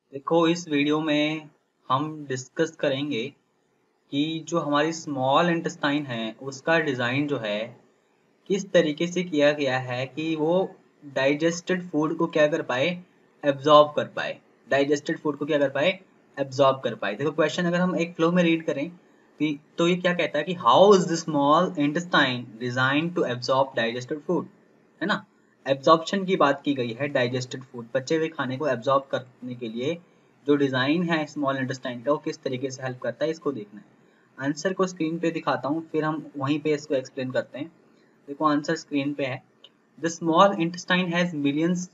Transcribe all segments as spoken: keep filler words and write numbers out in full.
देखो, इस वीडियो में हम डिस्कस करेंगे कि जो हमारी स्मॉल इंटेस्टाइन है उसका डिज़ाइन जो है किस तरीके से किया गया है कि वो डाइजेस्टेड फूड को क्या कर पाए, एब्जॉर्ब कर पाए। डाइजेस्टेड फूड को क्या कर पाए, एब्जॉर्ब कर पाए। देखो क्वेश्चन अगर हम एक फ्लो में रीड करें कि तो ये क्या कहता है कि how is the small intestine design to absorb digested food, है ना। एब्जॉर्प्शन की बात की गई है, डाइजेस्टेड फूड पचे हुए खाने को एब्जॉर्ब करने के लिए जो डिजाइन है स्मॉल इंटेस्टाइन का वो किस तरीके से हेल्प करता है, इसको देखना है। आंसर को स्क्रीन पे दिखाता हूँ, फिर हम वहीं पे इसको एक्सप्लेन करते हैं। देखो आंसर स्क्रीन पे है। The small intestine has millions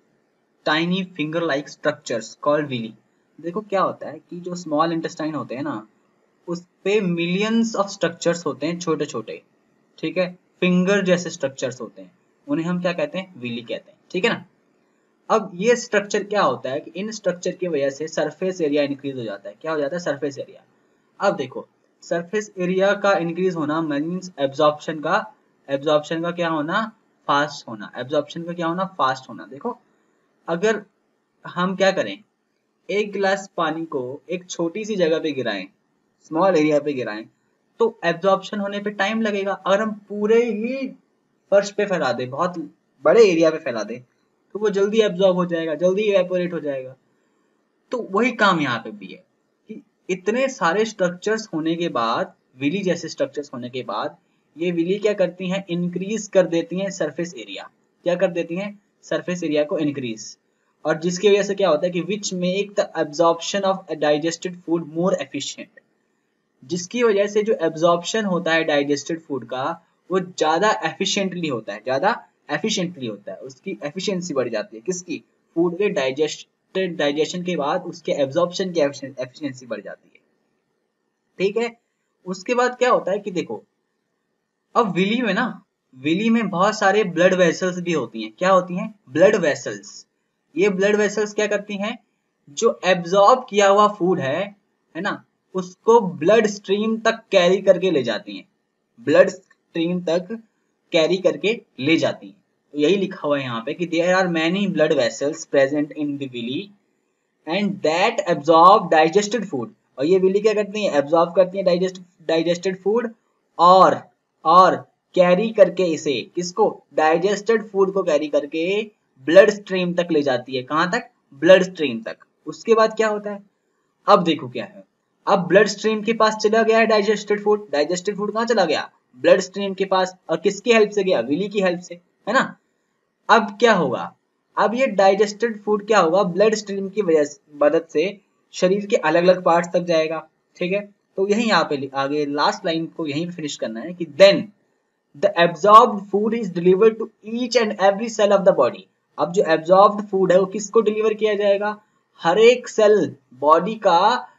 tiny finger like structures called villi. देखो क्या होता है कि जो स्मॉल इंटेस्टाइन होते हैं ना, उस पे मिलियंस ऑफ स्ट्रक्चर्स होते हैं छोटे छोटे, ठीक है। फिंगर जैसे स्ट्रक्चर्स होते हैं, उन्हें हम क्या कहते हैं, विली कहते हैं, ठीक है ना। अब ये स्ट्रक्चर क्या होता है कि इन स्ट्रक्चर की वजह से सरफेस एरिया इंक्रीज हो जाता है। क्या हो जाता है, सरफेस एरिया। अब देखो सरफेस एरिया का इंक्रीज होना मीन्स एब्जॉर्प्शन का एब्जॉर्प्शन का क्या होना, फास्ट होना। एब्जॉर्प्शन का क्या होना, फास्ट होना। देखो अगर हम क्या करें, एक गिलास पानी को एक छोटी सी जगह पे गिराएं, स्मॉल एरिया पे गिराएं, तो एब्जॉर्प्शन होने पे टाइम लगेगा। अगर हम पूरे ही फर्श पे फैला दें, बहुत बड़े एरिया पे फैला दें, तो वो जल्दी एब्जॉर्ब हो जाएगा, जल्दी इवेपोरेट हो जाएगा। तो वही काम यहाँ पे भी है कि इतने सारे स्ट्रक्चर्स होने के बाद, विली जैसे स्ट्रक्चर्स होने के बाद, ये विली क्या करती हैं, इंक्रीज कर देती हैं सरफेस एरिया। क्या कर देती हैं, सरफेस एरिया को इंक्रीज। और जिसकी वजह से क्या होता है कि which make the absorption of digested food more efficient. जिसकी वजह से जो एब्जॉर्प्शन होता है डाइजेस्टेड फूड का, वो ज्यादा एफिशिएंटली होता है, ज्यादा एफिशिएंटली होता है। उसकी एफिशिएंसी बढ़ जाती है, किसकी, फूड के डाइजेस्टेड डाइजेशन के बाद उसके एब्जॉर्प्शन की एफिशिएंसी बढ़ जाती है, ठीक है। उसके बाद क्या होता है कि देखो अब विली में ना, विली में बहुत सारे ब्लड वेसल्स भी होती हैं। क्या होती हैं, ब्लड वेसल्स। ये ब्लड वेसल्स क्या करती हैं, जो एब्जॉर्ब किया हुआ फूड है है ना, उसको ब्लड स्ट्रीम तक कैरी करके ले जाती हैं, ब्लड स्ट्रीम तक कैरी करके ले जाती हैं। तो यही लिखा हुआ है यहाँ पे कि there are many blood vessels present in the villi and that absorb digested food. और ये विली क्या करती है, एब्जॉर्ब करती है डाइजेस्ट डाइजेस्टेड फूड, और और कैरी करके इसे, किसको, डाइजेस्टेड फूड को कैरी करके ब्लड स्ट्रीम तक ले जाती है। कहां तक, ब्लड स्ट्रीम तक। उसके बाद क्या होता है, अब देखो क्या है, अब ब्लड स्ट्रीम के पास चला गया है डाइजेस्टेड फूड। डाइजेस्टेड फूड कहां चला गया, ब्लड स्ट्रीम के पास। और किसकी हेल्प से गया, विली की हेल्प से, है ना। अब क्या होगा, अब ये डाइजेस्टेड फूड क्या होगा, ब्लड स्ट्रीम की वजह मदद से शरीर के अलग अलग पार्ट्स तक जाएगा, ठीक है। तो यही यहाँ पे आगे लास्ट लाइन को यहीं पे फिनिश करना है कि then the absorbed food is delivered to each and every cell of the body. अब जो एब्जॉर्ब्ड फूड है वो किसको डिलीवर किया जाएगा, हर एक सेल बॉडी का